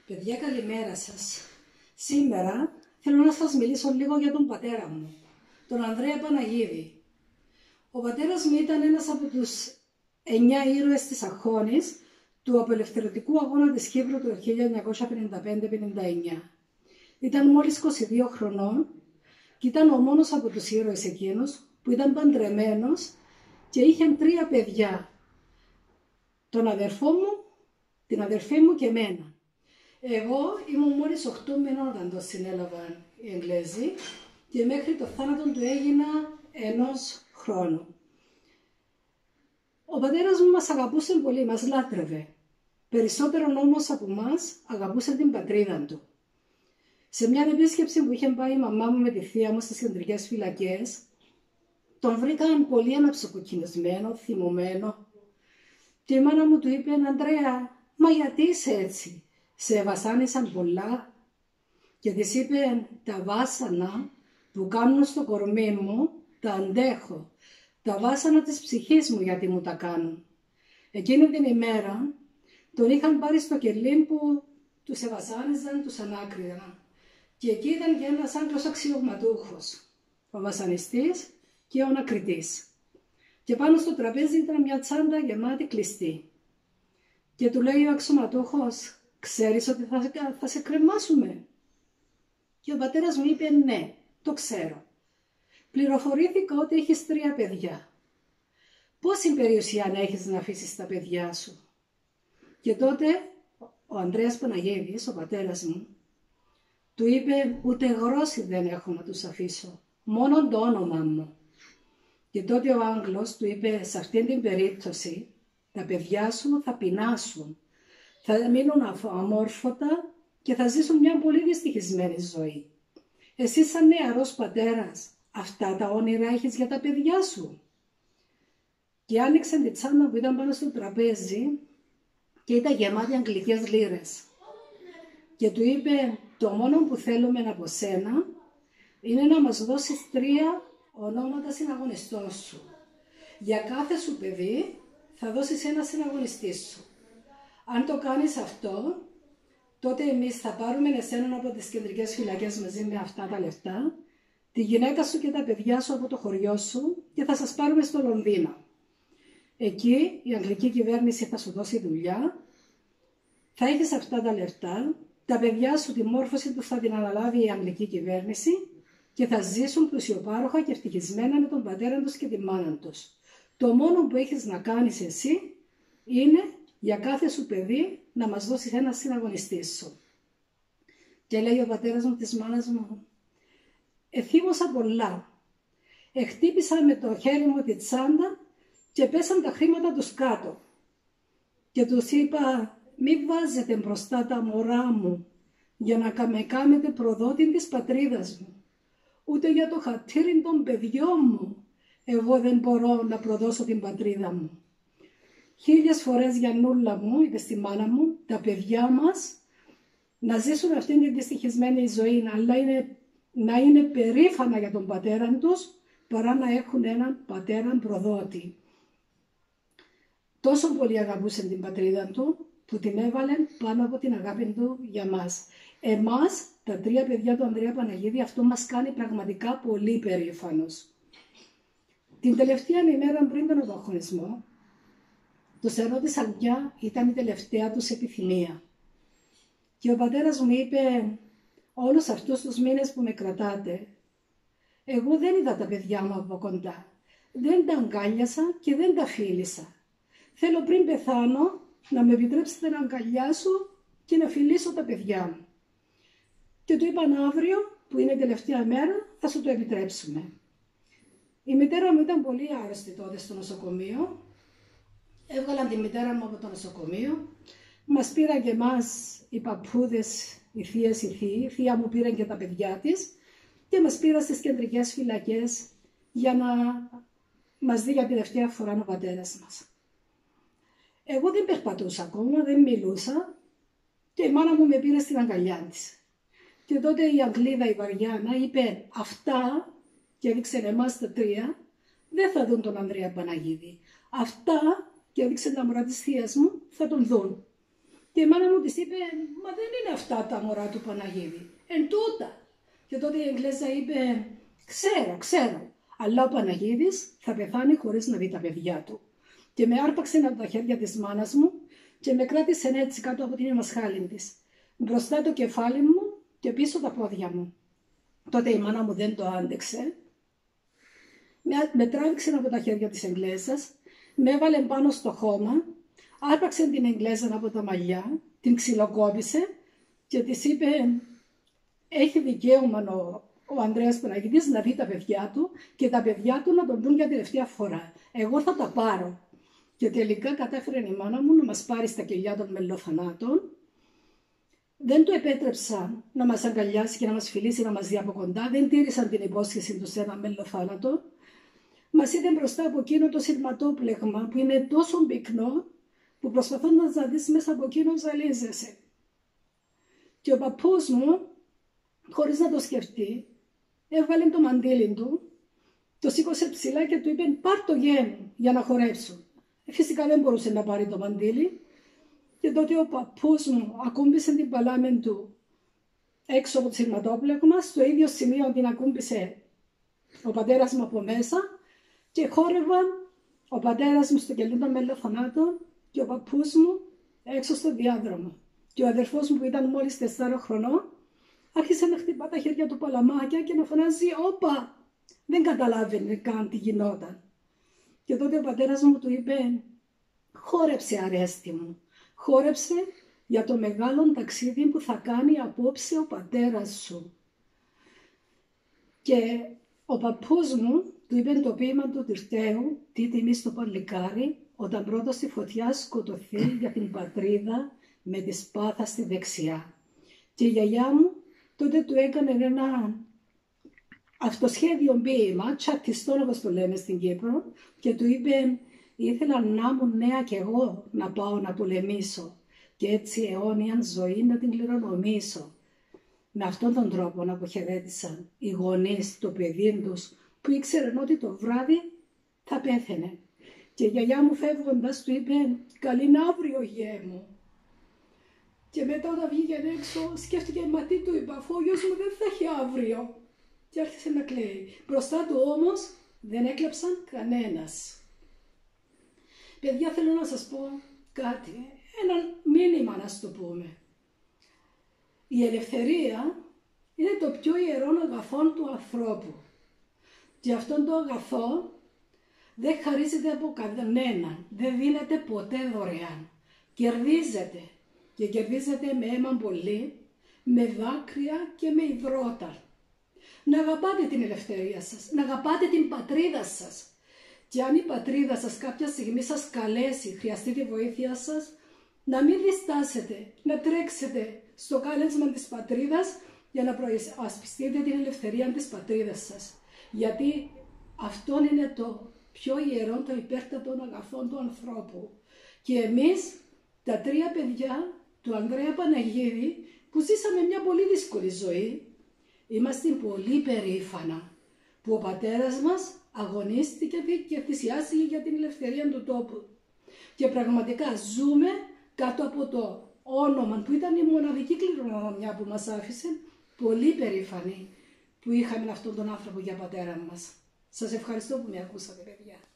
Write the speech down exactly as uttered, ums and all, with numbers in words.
Παιδιά, καλημέρα σας. Σήμερα θέλω να σας μιλήσω λίγο για τον πατέρα μου, τον Ανδρέα Παναγίδη. Ο πατέρας μου ήταν ένας από τους εννιά ήρωες της Αχώνης του απελευθερωτικού αγώνα της Κύπρου του χίλια εννιακόσια πενήντα πέντε πενήντα εννιά. Ήταν μόλις είκοσι δύο χρονών και ήταν ο μόνος από τους ήρωες εκείνους που ήταν παντρεμένος και είχε τρία παιδιά. Τον αδερφό μου, την αδερφή μου και εμένα. Εγώ ήμουν μόλις οκτώ μηνών όταν το συνέλαβαν οι Εγγλέζοι και μέχρι το θάνατο του έγινα ενός χρόνου. Ο πατέρας μου μας αγαπούσε πολύ, μας λάτρευε. Περισσότερο όμως από μας αγαπούσε την πατρίδα του. Σε μια επίσκεψη που είχε πάει η μαμά μου με τη θεία μου στις κεντρικές φυλακές, τον βρήκαν πολύ αναψοκοκκινισμένο, θυμωμένο. Και η μάνα μου του είπε: «Ανδρέα, μα γιατί είσαι έτσι, σε βασάνισαν πολλά?» Και της είπε: «Τα βάσανα που κάνουν στο κορμί μου τα αντέχω, τα βάσανα της ψυχής μου γιατί μου τα κάνουν». Εκείνη την ημέρα τον είχαν πάρει στο κελί που τους εβασάνιζαν, τους ανάκριδαν. Και εκεί ήταν και ένας Άγγλος αξιωματούχος, ο βασανιστής και ο ανακριτής. Και πάνω στο τραπέζι ήταν μια τσάντα γεμάτη κλειστή. Και του λέει ο αξιωματούχος: «Ξέρεις ότι θα, θα σε κρεμάσουμε?» Και ο πατέρας μου είπε: «Ναι, το ξέρω. Πληροφορήθηκα ότι έχεις τρία παιδιά. Πόση περιουσία να έχεις να αφήσεις τα παιδιά σου?» Και τότε ο Ανδρέας Παναγίδης, ο πατέρας μου, του είπε: «Ούτε γρόση δεν έχω να τους αφήσω, μόνο το όνομα μου». Και τότε ο Άγγλος του είπε: «Σε αυτήν την περίπτωση τα παιδιά σου θα πεινάσουν, θα μείνουν αμόρφωτα και θα ζήσουν μια πολύ δυστυχισμένη ζωή. Εσύ σαν νεαρός πατέρας, αυτά τα όνειρα έχεις για τα παιδιά σου?» Και άνοιξε την τσάντα που ήταν πάνω στο τραπέζι και ήταν γεμάτη αγγλικές λίρες. Και του είπε: «Το μόνο που θέλουμε από σένα είναι να μας δώσεις τρία ονόματα συναγωνιστών σου. Για κάθε σου παιδί θα δώσεις ένα συναγωνιστή σου. Αν το κάνεις αυτό, τότε εμείς θα πάρουμε εσέναν από τις κεντρικές φυλακές μαζί με αυτά τα λεφτά, τη γυναίκα σου και τα παιδιά σου από το χωριό σου και θα σας πάρουμε στο Λονδίνο. Εκεί η αγγλική κυβέρνηση θα σου δώσει δουλειά, θα έχεις αυτά τα λεφτά, τα παιδιά σου τη μόρφωση του θα την αναλάβει η αγγλική κυβέρνηση και θα ζήσουν πλουσιοπάροχα και ευτυχισμένα με τον πατέρα τους και τη μάνα τους. Το μόνο που έχεις να κάνεις εσύ είναι για κάθε σου παιδί να μας δώσεις ένα συναγωνιστή σου». Και λέει ο πατέρας μου της μάνας μου: «Εθύμωσα πολλά. Εχτύπησα με το χέρι μου τη τσάντα και πέσαν τα χρήματα τους κάτω. Και τους είπα: «Μη βάζετε μπροστά τα μωρά μου για να με κάνετε προδότη της πατρίδας μου. Ούτε για το χατήρι των παιδιών μου εγώ δεν μπορώ να προδώσω την πατρίδα μου. Χίλιες φορές, Γιαννούλα μου», είπε στη μάνα μου, «τα παιδιά μας να ζήσουν αυτήν την δυστυχισμένη ζωή, αλλά είναι, να είναι περήφανα για τον πατέρα τους, παρά να έχουν έναν πατέρα προδότη». Τόσο πολύ αγαπούσε την πατρίδα του, που την έβαλε πάνω από την αγάπη του για μας. Εμάς, τα τρία παιδιά του Ανδρέα Παναγίδη, αυτό μας κάνει πραγματικά πολύ περήφανος. Την τελευταία ημέρα πριν τον απαγχωνισμό, τους ερώτησαν ποια ήταν η τελευταία τους επιθυμία. Και ο πατέρας μου είπε: «Όλους αυτούς τους μήνες που με κρατάτε, εγώ δεν είδα τα παιδιά μου από κοντά. Δεν τα αγκάλιασα και δεν τα φίλησα. Θέλω πριν πεθάνω να με επιτρέψετε να αγκαλιάσω και να φιλήσω τα παιδιά μου». Και του είπαν: «Αύριο, που είναι η τελευταία μέρα, θα σου το επιτρέψουμε». Η μητέρα μου ήταν πολύ άρρωστη τότε στο νοσοκομείο. Έβγαλαν τη μητέρα μου από το νοσοκομείο. Μας πήραν και εμάς οι παππούδες, οι θείες, οι θείοι. Η θεία μου πήραν και τα παιδιά της και μας πήραν στις κεντρικές φυλακές για να μας δει για τελευταία φορά ο πατέρας μας. Εγώ δεν περπατούσα ακόμα, δεν μιλούσα και η μάνα μου με πήρε στην αγκαλιά της. Και τότε η Αγγλίδα, η Βαριάννα, είπε: «Αυτά», και έδειξε εμάς τα τρία, «δεν θα δουν τον Ανδρέα Παναγίδη. Αυτά», και έδειξε τα μωρά της θείας μου, «θα τον δουν». Και η μάνα μου της είπε, μα δεν είναι αυτά τα μωρά του Παναγίδη, εν τούτα. Και τότε η Εγγλέζα είπε, ξέρω, ξέρω, αλλά ο Παναγίδης θα πεθάνει χωρίς να δει τα παιδιά του. Και με άρπαξε από τα χέρια της μάνας μου και με κράτησε έτσι κάτω από την μασχάλη της. Μπροστά το κεφάλι μου και πίσω τα πόδια μου. Τότε η μάνα μου δεν το άντεξε. Με, με τράβηξε από τα χέρια της Εγγλέζας, με έβαλε πάνω στο χώμα, άρπαξε την Εγγλέζα από τα μαλλιά, την ξυλοκόπησε και της είπε, έχει δικαίωμα ο, ο Ανδρέας Παναγίδης να δει τα παιδιά του και τα παιδιά του να τον δουν για τελευταία φορά. Εγώ θα τα πάρω. Και τελικά κατάφερε η μάνα μου να μας πάρει στα κελιά των μελοθανάτων. Δεν του επέτρεψαν να μας αγκαλιάσει και να μας φιλήσει, να μας δει από κοντά. Δεν τήρησαν την υπόσχεση του σε ένα μελοθάνατο. Μας είδε μπροστά από εκείνο το σειρματόπλεγμα που είναι τόσο πυκνό που προσπαθώντας να δεις μέσα από εκείνο ζαλίζεσαι. Και ο παππούς μου, χωρίς να το σκεφτεί, έβγαλε το μαντίλι του, το σήκωσε ψηλά και του είπε πάρ' το γέμου για να χορέψουν. Φυσικά δεν μπορούσε να πάρει το μαντίλι και τότε ο παππούς μου ακούμπησε την παλάμη του έξω από το σειρματόπλεγμα, στο ίδιο σημείο την ακούμπησε ο πατέρας μου από μέσα και χόρευαν ο πατέρας μου στο κελί των μελοθανάτων και ο παππούς μου έξω στο διάδρομο. Και ο αδερφός μου που ήταν μόλις τεσσάρων χρονών άρχισε να χτυπά τα χέρια του παλαμάκια και να φωνάζει «Όπα!». Δεν καταλάβαινε καν τι γινόταν. Και τότε ο πατέρας μου του είπε «Χόρεψε αρέστη μου, χόρεψε για το μεγάλο ταξίδι που θα κάνει απόψε ο πατέρας σου». Και ο παππούς μου του είπε το ποίημα του Τυρτέου «Τι τιμή στο παλικάρι, όταν πρώτος στη φωτιά σκοτωθεί για την πατρίδα με τη σπάθα στη δεξιά». Και η γιαγιά μου τότε του έκανε ένα αυτοσχέδιο ποίημα, τσατιστό όπως το λέμε στην Κύπρο, και του είπε «Ήθελα να ήμουν νέα κι εγώ να πάω να πολεμήσω και έτσι αιώνια ζωή να την κληρονομήσω». Με αυτόν τον τρόπο να αποχαιρέτησαν οι γονείς το παιδί τους που ήξεραν ότι το βράδυ θα πέθαινε. Και η γιαγιά μου φεύγοντας του είπε «Καλήν αύριο γιέ μου». Και μετά όταν βγήκε έξω σκέφτηκε «Μα τι του είπα, αφού ο γιος μου δεν θα έχει αύριο». Και άρχισε να κλαίει. Μπροστά του όμως δεν έκλαψαν κανένας. Παιδιά, θέλω να σας πω κάτι, ένα μήνυμα να σου το πούμε. Η ελευθερία είναι το πιο ιερό αγαθό του ανθρώπου. Και αυτόν το αγαθό δεν χαρίζεται από κανέναν, δεν δίνεται ποτέ δωρεάν. Κερδίζεται και κερδίζεται με αίμα πολύ, με δάκρυα και με υδρότα. Να αγαπάτε την ελευθερία σας, να αγαπάτε την πατρίδα σας. Και αν η πατρίδα σας κάποια στιγμή σας καλέσει, χρειαστεί τη βοήθεια σας, να μην διστάσετε, να τρέξετε στο κάλεσμα της πατρίδας για να προασπιστείτε την ελευθερία της πατρίδας σας. Γιατί αυτό είναι το πιο ιερό, το υπέρτατο αγαθό του ανθρώπου. Και εμείς, τα τρία παιδιά του Ανδρέα Παναγίδη, που ζήσαμε μια πολύ δύσκολη ζωή, είμαστε πολύ περήφανα που ο πατέρας μας αγωνίστηκε και θυσιάστηκε για την ελευθερία του τόπου. Και πραγματικά ζούμε κάτω από το όνομα που ήταν η μοναδική κληρονομιά που μας άφησε, πολύ περήφανοι που είχαμε αυτόν τον άνθρωπο για πατέρα μας. Σας ευχαριστώ που με ακούσατε, παιδιά.